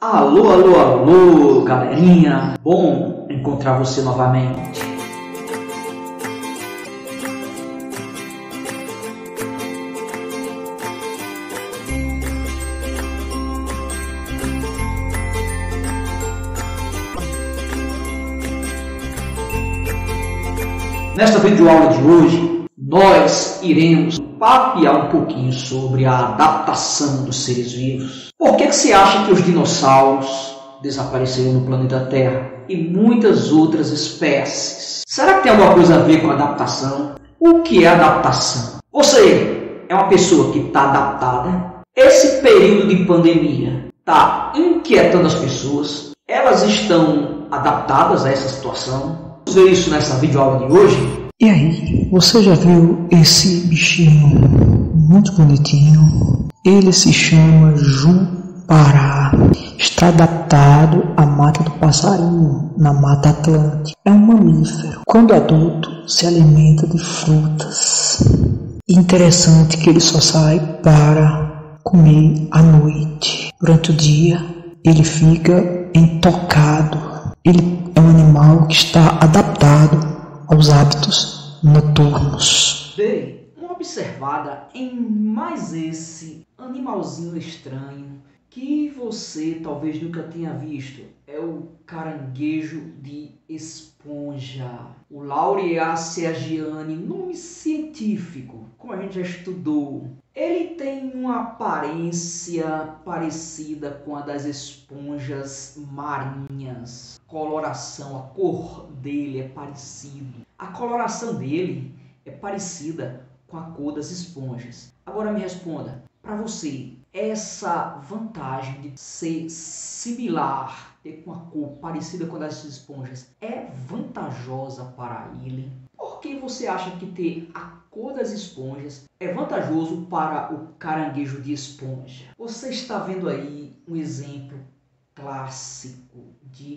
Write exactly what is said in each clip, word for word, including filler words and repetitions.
Alô, alô, alô, galerinha! Bom encontrar você novamente. Nesta videoaula de hoje, nós iremos papear um pouquinho sobre a adaptação dos seres vivos. Por que que você acha que os dinossauros desapareceram no planeta Terra e muitas outras espécies? Será que tem alguma coisa a ver com adaptação? O que é adaptação? Você é uma pessoa que está adaptada? Esse período de pandemia está inquietando as pessoas? Elas estão adaptadas a essa situação? Vamos ver isso nessa videoaula de hoje. E aí, você já viu esse bichinho muito bonitinho? Ele se chama Jupará. Está adaptado à mata do passarinho, na Mata Atlântica. É um mamífero. Quando adulto, se alimenta de frutas. Interessante que ele só sai para comer à noite. Durante o dia, ele fica intocado. Ele é um animal que está adaptado aos hábitos noturnos. Dei uma observada em mais esse animalzinho estranho que você talvez nunca tenha visto. É o caranguejo de esponja, o Lauriaceae giani, nome científico, como a gente já estudou. Ele tem uma aparência parecida com a das esponjas marinhas. A coloração, a cor dele é parecida. A coloração dele é parecida com a cor das esponjas. Agora me responda, para você, essa vantagem de ser similar, ter uma cor parecida com a das esponjas, é vantajosa para ele? Por que você acha que ter a cor das esponjas é vantajoso para o caranguejo de esponja? Você está vendo aí um exemplo clássico de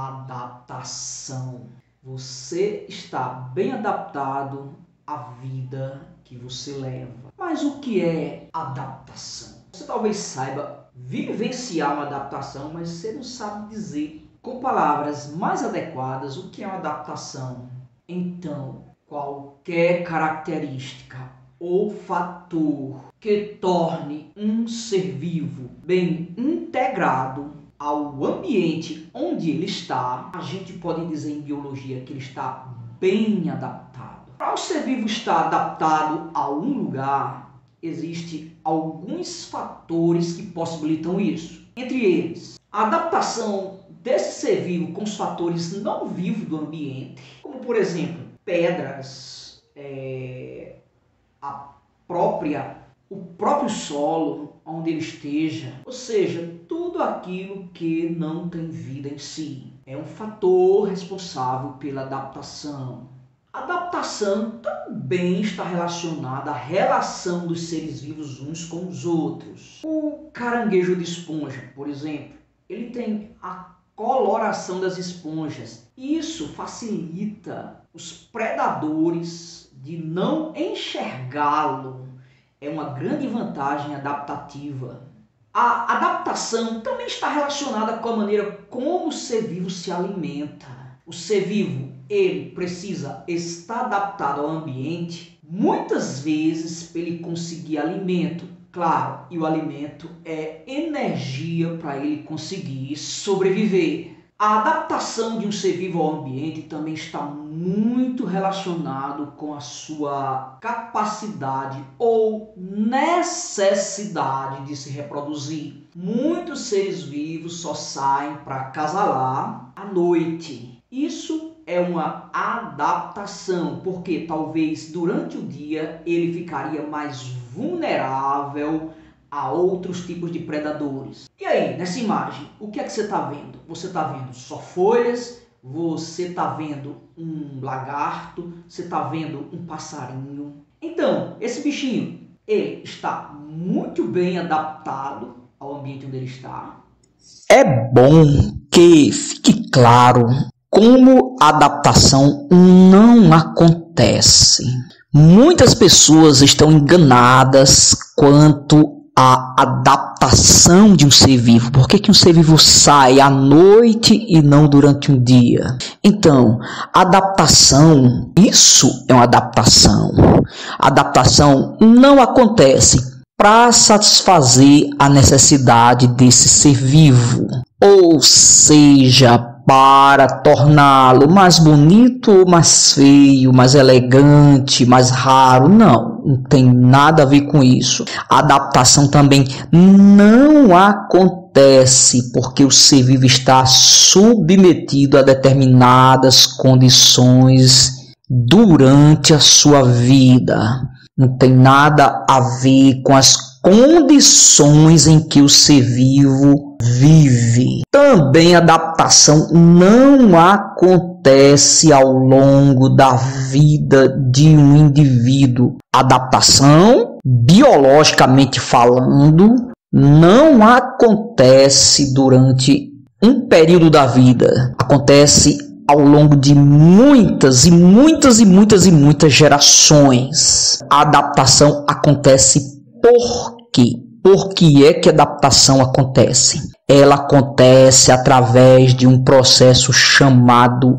adaptação. Você está bem adaptado à vida que você leva. Mas o que é adaptação? Você talvez saiba vivenciar uma adaptação, mas você não sabe dizer com palavras mais adequadas o que é uma adaptação. Então, qualquer característica ou fator que torne um ser vivo bem integrado ao ambiente onde ele está, a gente pode dizer em biologia que ele está bem adaptado. Para o ser vivo estar adaptado a um lugar, existem alguns fatores que possibilitam isso. Entre eles, a adaptação desse ser vivo com os fatores não vivos do ambiente, como por exemplo, pedras, é, a própria, o próprio solo onde ele esteja, ou seja, tudo aquilo que não tem vida em si. É um fator responsável pela adaptação. A adaptação também está relacionada à relação dos seres vivos uns com os outros. O caranguejo de esponja, por exemplo, ele tem a coloração das esponjas. Isso facilita os predadores de não enxergá-lo. É uma grande vantagem adaptativa. A adaptação também está relacionada com a maneira como o ser vivo se alimenta. O ser vivo, ele precisa estar adaptado ao ambiente, muitas vezes para ele conseguir alimento. Claro, e o alimento é energia para ele conseguir sobreviver. A adaptação de um ser vivo ao ambiente também está muito relacionado com a sua capacidade ou necessidade de se reproduzir. Muitos seres vivos só saem para acasalar à noite. Isso é uma adaptação, porque talvez durante o dia ele ficaria mais vulnerável a outros tipos de predadores. E aí, nessa imagem, o que é que você está vendo? Você está vendo só folhas, você está vendo um lagarto, você está vendo um passarinho. Então, esse bichinho, ele está muito bem adaptado ao ambiente onde ele está. É bom que fique claro como a adaptação não acontece. Muitas pessoas estão enganadas quanto a adaptação de um ser vivo. Por que que um ser vivo sai à noite e não durante um dia? Então, adaptação, isso é uma adaptação. A adaptação não acontece para satisfazer a necessidade desse ser vivo, ou seja, para torná-lo mais bonito, mais feio, mais elegante, mais raro. Não, não tem nada a ver com isso. A adaptação também não acontece porque o ser vivo está submetido a determinadas condições durante a sua vida. Não tem nada a ver com as condições em que o ser vivo vive. Também a adaptação não acontece ao longo da vida de um indivíduo. Adaptação, biologicamente falando, não acontece durante um período da vida. Acontece ao longo de muitas e muitas e muitas e muitas gerações. A adaptação acontece por quê? Por que é que a adaptação acontece? Ela acontece através de um processo chamado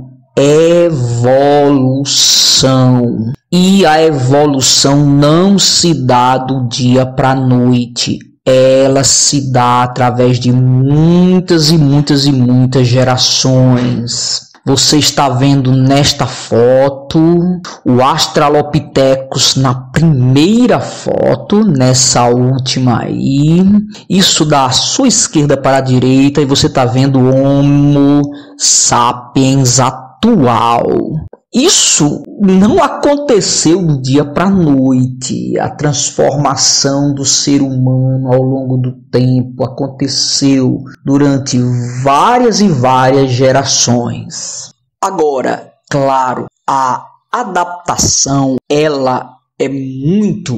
evolução. E a evolução não se dá do dia para a noite. Ela se dá através de muitas e muitas e muitas gerações. Você está vendo nesta foto o Australopithecus na primeira foto, nessa última aí. Isso da sua esquerda para a direita e você está vendo o Homo sapiens atual. Isso não aconteceu do dia para a noite. A transformação do ser humano ao longo do tempo aconteceu durante várias e várias gerações. Agora, claro, a adaptação ela é muito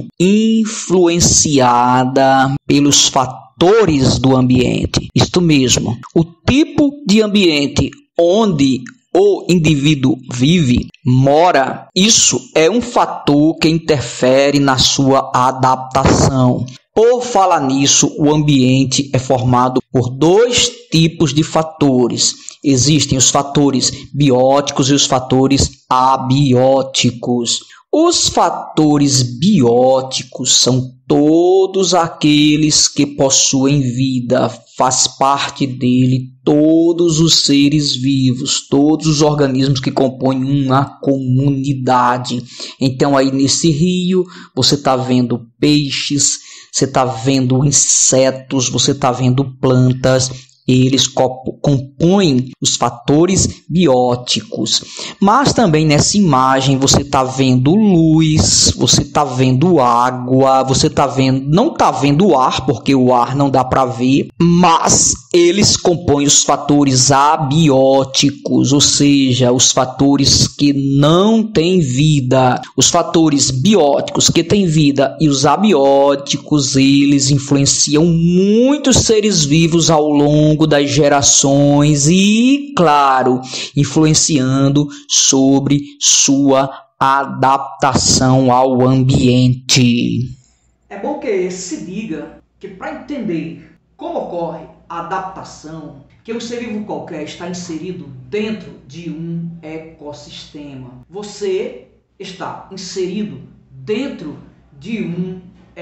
influenciada pelos fatores do ambiente. Isto mesmo, o tipo de ambiente onde o indivíduo vive, mora, isso é um fator que interfere na sua adaptação. Por falar nisso, o ambiente é formado por dois tipos de fatores. Existem os fatores bióticos e os fatores abióticos. Os fatores bióticos são todos aqueles que possuem vida, faz parte dele todos os seres vivos, todos os organismos que compõem uma comunidade. Então aí nesse rio você está vendo peixes, você está vendo insetos, você está vendo plantas. Eles compõem os fatores bióticos. Mas também nessa imagem você está vendo luz, você está vendo água, você está vendo, não está vendo ar, porque o ar não dá para ver, mas eles compõem os fatores abióticos, ou seja, os fatores que não têm vida. Os fatores bióticos que têm vida e os abióticos, eles influenciam muitos seres vivos ao longo das gerações e, claro, influenciando sobre sua adaptação ao ambiente. É bom que se diga que para entender como ocorre a adaptação, que um ser vivo qualquer está inserido dentro de um ecossistema. Você está inserido dentro de um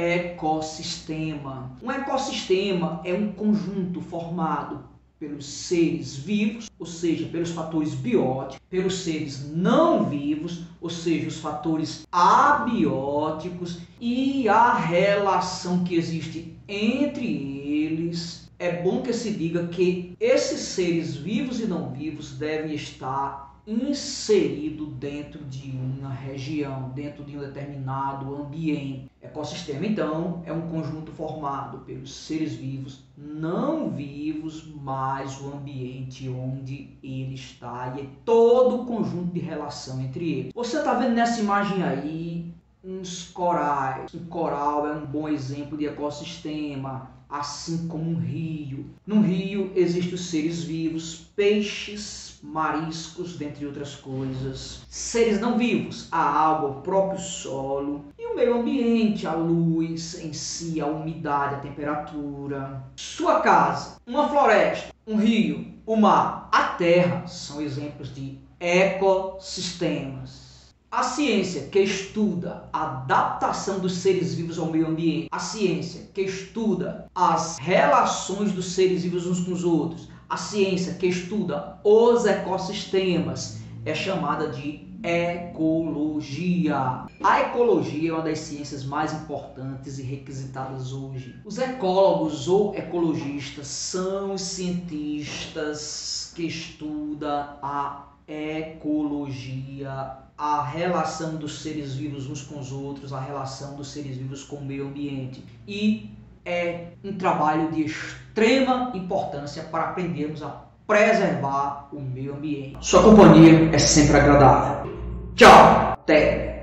ecossistema. Um ecossistema é um conjunto formado pelos seres vivos, ou seja, pelos fatores bióticos, pelos seres não vivos, ou seja, os fatores abióticos, e a relação que existe entre eles. É bom que se diga que esses seres vivos e não vivos devem estar inserido dentro de uma região, dentro de um determinado ambiente. Ecossistema, então, é um conjunto formado pelos seres vivos, não vivos, mais o ambiente onde ele está, e é todo o conjunto de relação entre eles. Você está vendo nessa imagem aí uns corais. Um coral é um bom exemplo de ecossistema, assim como um rio. No rio existem os seres vivos, peixes, mariscos, dentre outras coisas, seres não vivos, a água, o próprio solo e o meio ambiente, a luz em si, a umidade, a temperatura. Sua casa, uma floresta, um rio, o mar, a terra são exemplos de ecossistemas. A ciência que estuda a adaptação dos seres vivos ao meio ambiente, a ciência que estuda as relações dos seres vivos uns com os outros, a ciência que estuda os ecossistemas é chamada de ecologia. A ecologia é uma das ciências mais importantes e requisitadas hoje. Os ecólogos ou ecologistas são os cientistas que estudam a ecologia, a relação dos seres vivos uns com os outros, a relação dos seres vivos com o meio ambiente. E é um trabalho de extrema importância para aprendermos a preservar o meio ambiente. Sua companhia é sempre agradável. Tchau! Até!